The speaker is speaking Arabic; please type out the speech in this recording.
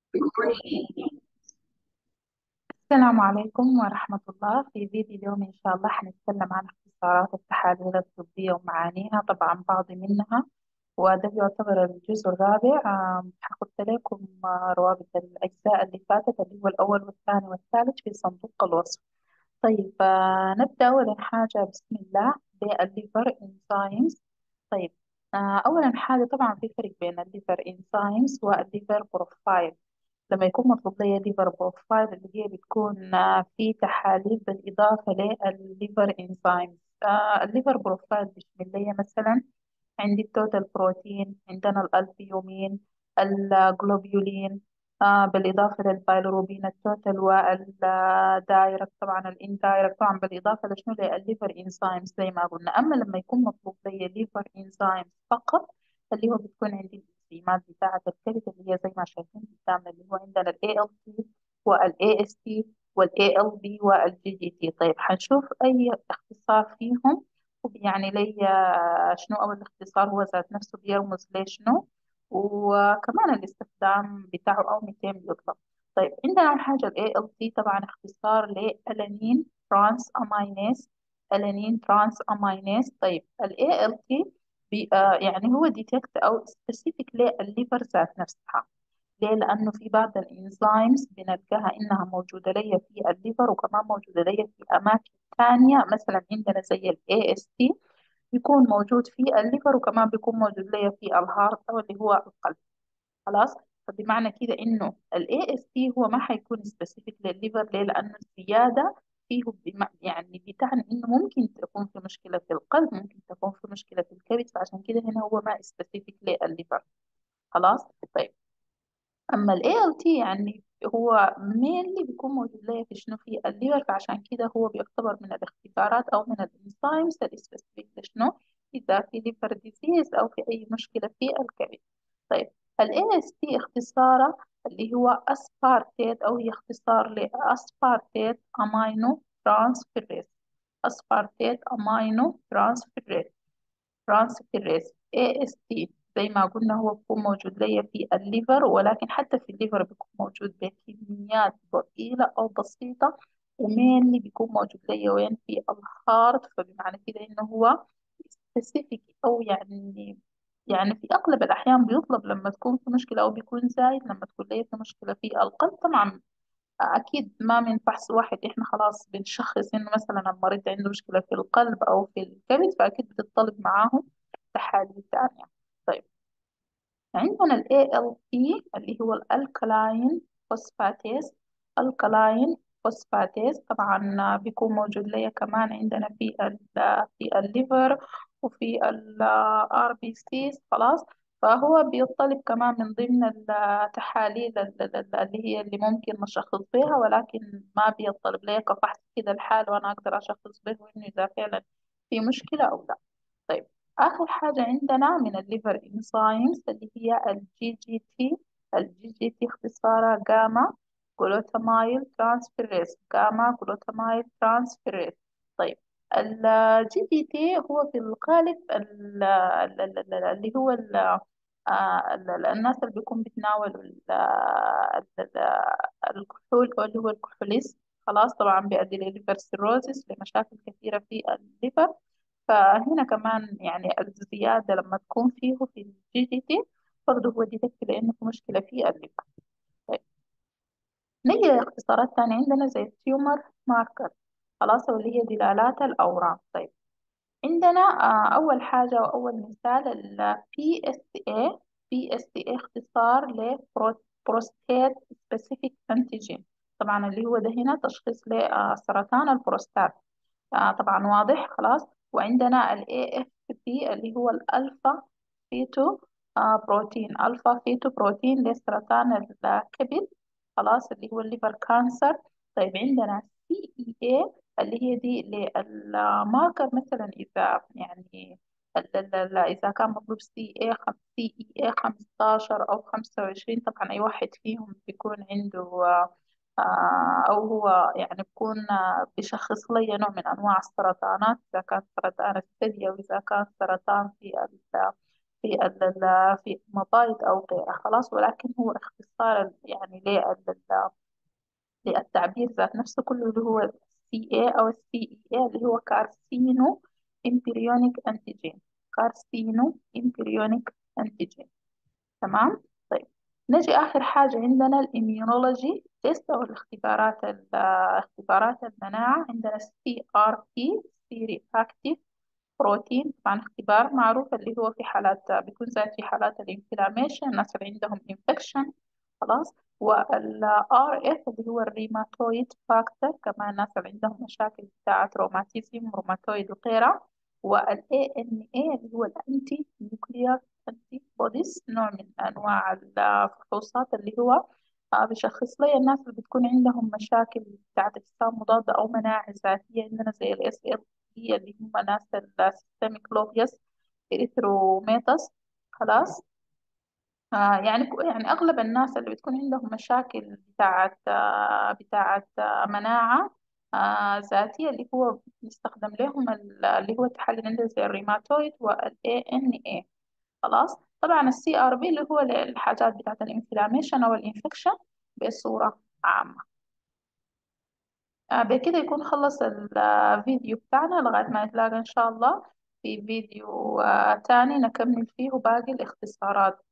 السلام عليكم ورحمة الله. في فيديو اليوم إن شاء الله حنتكلم عن اختصارات التحاليل الطبية ومعانيها، طبعا بعض منها، وده يعتبر الجزء الرابع. ححط لكم روابط الأجزاء اللي فاتت اللي هو الأول والثاني والثالث في صندوق الوصف. طيب، نبدأ أولا حاجة بسم الله بالليفر انزيمز. طيب، أولا حاجة طبعا في فرق بين الليفر انزيمز والليفر بروفايل. لما يكون مطلوب لي ليفر بروفايل اللي هي بتكون في تحاليل بالإضافة للليفر انزيمز. الليفر بروفايل بيشمل لي مثلا عندي التوتال بروتين، عندنا الألبيومين، الجلوبيولين، بالإضافة للبيلروبين التوتال والدايركت، طبعا الإندايركت، طبعا بالإضافة لشنو للليفر إنزيمز زي ما قلنا. أما لما يكون مطلوب لي ليفر إنزيمز فقط، اللي هو بتكون عندي الإنزيمات بتاعة الكبد اللي هي زي ما شايفين قدامنا، اللي هو عندنا ال ALT وال AST وال ALB وال GGT. طيب حنشوف أي اختصار فيهم يعني لي شنو أول اختصار هو ذات نفسه بيرمز لشنو، وكمان الاستخدام بتاعه أو متى بيطلق. طيب عندنا أول حاجة ال ALT، طبعا اختصار لألانين ترانس أمينيز. ألانين ترانس أمينيز. طيب ال ALT يعني هو ديتكت أو سبيسيفيك للليفر ذات نفسها. ليه؟ لأنه في بعض الإنزيمز بنلقاها إنها موجودة ليا في الليفر، وكمان موجودة ليا في أماكن تانية، مثلا عندنا زي ال AST بيكون موجود في الليفر، وكمان بيكون موجود ليا في الهارت أو اللي هو القلب. خلاص. فبمعنى كده إنه ال AST هو ما حيكون سبيسيفيك للليفر. ليه؟ لأنه الزيادة فيه يعني بتعني إنه ممكن تكون في مشكلة في القلب، ممكن تكون في مشكلة في الكبد، فعشان كده هنا هو ما سبيسيفيك للليفر. خلاص. طيب اما ال ALT يعني هو mainly بيكون موجود ليا في شنو في الليفر، فعشان كده هو بيعتبر من الاختبارات او من الانزيمز السبيسيفيك لشنو، اذا في ليفر ديزيز او في اي مشكله في الكبد. طيب ال AST اختصاره اللي هو اسبارتيت، او هي اختصار لاسبارتيت امينو ترانسفيريز. اسبارتيت امينو ترانسفيريز AST. زي ما قلنا هو بيكون موجود ليا في الليفر، ولكن حتى في الليفر بيكون موجود بكميات ضئيلة أو بسيطة، ومينلي بيكون موجود ليا وين في الهارت. فبمعنى كده إنه هو سبيسيفيك، أو يعني في أغلب الأحيان بيطلب لما تكون في مشكلة، أو بيكون زايد لما تكون ليا في مشكلة في القلب. طبعا أكيد ما من فحص واحد إحنا خلاص بنشخص إنه مثلا المريض عنده مشكلة في القلب أو في الكبد، فأكيد بتطلب معاهم تحاليل تانية. طيب عندنا ال ALP اللي هو الألكلاين فوسفاتيز. الكلاين فوسفاتيز طبعا بيكون موجود ليا كمان عندنا في الليفر وفي ال RBCs. خلاص. فهو بيطلب كمان من ضمن التحاليل اللي هي اللي ممكن نشخص بها، ولكن ما بيطلب لي كفحص كده الحال وأنا أقدر أشخص به إنه إذا فعلا في مشكلة أو لا. طيب آخر حاجة عندنا من الليفر انزيمز اللي هي الجي جي تي. الجي جي تي اختصارها جاما جلوتامايل ترانسفيريز. جاما جلوتامايل ترانسفيريز. طيب الجي جي تي هو في الغالب اللي هو الناس اللي بيكون بيتناولوا الكحول، أو اللي هو الكحوليس. خلاص. طبعا بيؤدي لليفر سيروزيس، لمشاكل كثيرة في الليفر. فهنا كمان يعني الزيادة لما تكون فيه في الجي جي تي برضه هو ديتكت لأنه في مشكلة في الليفر. طيب نيجي لاختصارات تانية عندنا زي التيومر ماركر. خلاص، واللي هي دلالات الأورام. طيب عندنا أول حاجة وأول مثال ال PSA. PSA اختصار لبروستات سبيسيفيك أنتيجين. طبعا اللي هو ده هنا تشخيص لسرطان البروستات. طبعا واضح. خلاص. وعندنا ال AFP اللي هو الألفا فيتو بروتين. ألفا فيتو بروتين لسرطان الكبد. خلاص، اللي هو الليفر كانسر. طيب عندنا CEA اللي هي دي للماركر، مثلا إذا يعني إذا كان مطلوب CEA 15 أو 25، طبعا أي واحد فيهم بيكون عنده أو هو يعني بكون بيشخص لي نوع من أنواع السرطانات، إذا كان سرطان الثدي أو إذا كان سرطان في في مبايض أو غيرها خلاص، ولكن هو اختصار يعني للتعبير ذات نفسه كله، اللي هو سي اي أو السي اي اي، اللي هو كارسينو امبريونيك انتيجين. كارسينو امبريونيك انتيجين. تمام. طيب، نجي آخر حاجة عندنا الإميونولوجي تيست أو اختبارات المناعة. عندنا السي ار بي، سي رياكتيف بروتين، طبعا اختبار معروف اللي هو في حالات بيكون زائد في حالات الانفلاميشن، الناس اللي عندهم انفكشن خلاص. والار اف اللي هو الريماتويد فاكتور، كمان الناس اللي عندهم مشاكل بتاعة روماتيزم روماتويد وغيرها. والاي ان اي اللي هو الانتي نيوكليير انتي بوديز، نوع من انواع الفحوصات اللي هو بيشخص لي الناس اللي بتكون عندهم مشاكل بتاعة اجسام مضادة او مناعة ذاتية، عندنا زي الاس ال، هي اللي هم ناس السيستميك لوبيوس إريثروميتاس خلاص. يعني أغلب الناس اللي بتكون عندهم مشاكل بتاعت مناعة ذاتية، اللي هو بيستخدم لهم اللي هو التحليل عندنا زي الريماتويد والاي ان اي خلاص. طبعا السي ار بي اللي هو الحاجات بتاعت الانفلاميشن او الانفكشن بصورة عامة. بكده يكون خلص الفيديو بتاعنا، لغاية ما نتلاقى إن شاء الله في فيديو تاني نكمل فيه باقي الاختصارات.